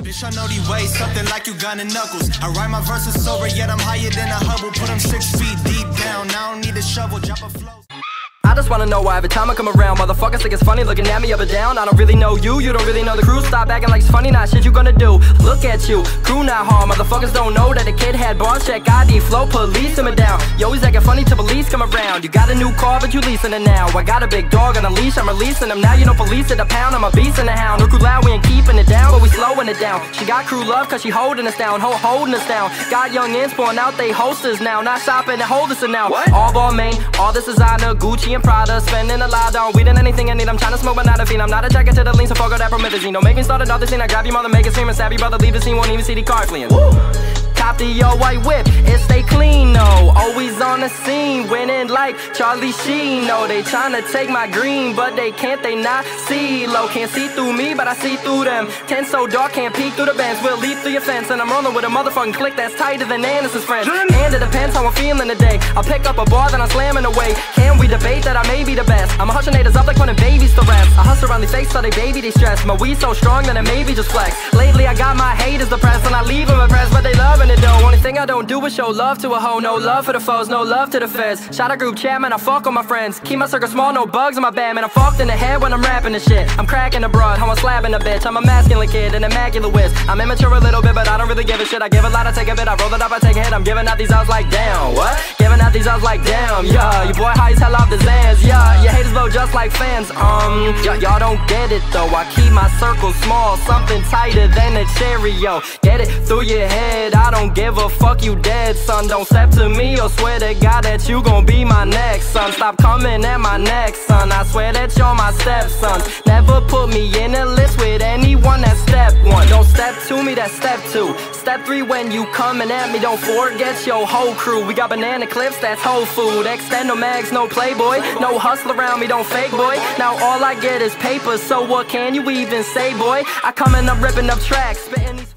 Bitch, I know these ways, something like you gun and knuckles. I write my verses sober, yet I'm higher than a Hubble. Put them 6 feet deep down, I don't need a shovel, drop a flow. I just wanna know why every time I come around motherfuckers think it's funny looking at me up and down. I don't really know you, you don't really know the crew. Stop acting like it's funny, nah, shit you gonna do. Look at you, crew not hard. Motherfuckers don't know that the kid had bars. Check ID, flow, police him down. You always acting funny till police come around. You got a new car but you leasing it now. I got a big dog on a leash, I'm releasing him now. You know police at a pound, I'm a beast in the hound. No crew loud, we ain't keeping it down, but we slowing it down. She got crew love cause she holding us down, holding us down. Got young ins pouring out, they hosters now. Not shopping and hold us now. What? All ball main, all this designer, Gucci and Prada. Spending a lot on weed and anything I need. I'm trying to smoke but not a fiend. I'm not attracted to the lean, so fuck all that promethazine. Don't make me start another scene. I grab your mother, make it scream and stab your brother. Leave the scene, won't even see the car fleeing. Woo! Cop the old white whip, it stay clean, no. Always on the scene, winning like Charlie Sheen. No, they tryna take my green, but they can't, they not see. Low can't see through me, but I see through them. Tent so dark, can't peek through the vents. We'll leap through your fence, and I'm rolling with a motherfucking click that's tighter than Anderson's friends. And it depends how I'm feeling today. I'll pick up a bar, then I'm slamming away. Can we debate that I may be the best? I'm a hushing haters up like putting babies to rest. I hustle around these fakes so they baby they stress. My weed so strong that it maybe just flex. Lately I got my haters depressed, and I leave them impressed, but they loving it though. Only thing I don't do is show love to a hoe. No love for the foes, no love to the feds. Shout out group chat, man, I fuck with my friends. Keep my circle small, no bugs in my band, man. I'm fucked in the head when I'm rapping this shit. I'm cracking a broad, how I'm slapping a bitch. I'm a masculine kid, an immaculate whiz. I'm immature a little bit, but I don't really give a shit. I give a lot, I take a bit, I roll it up, I take a hit. I'm giving out these outs like damn, what? Giving out these outs like damn, yeah. Your boy high as hell off the Zans, yeah. Your haters blow just like fans, y'all don't get it though. I keep my circle small, something tighter than a Cheerio. Get it through your head, I don't give a fuck, you dead, son. Don't step to me or swear to God that you gon' be my next son. Stop coming at my neck, son. I swear that you're my stepson. Never put me in a list with anyone that's step 1. Don't step to me, that's step 2. Step 3, when you coming at me, don't forget your whole crew. We got banana clips, that's whole food. Extend no mags, no playboy. No hustle around me, don't fake boy. Now all I get is paper, so what can you even say, boy? I coming up ripping up tracks, spitting these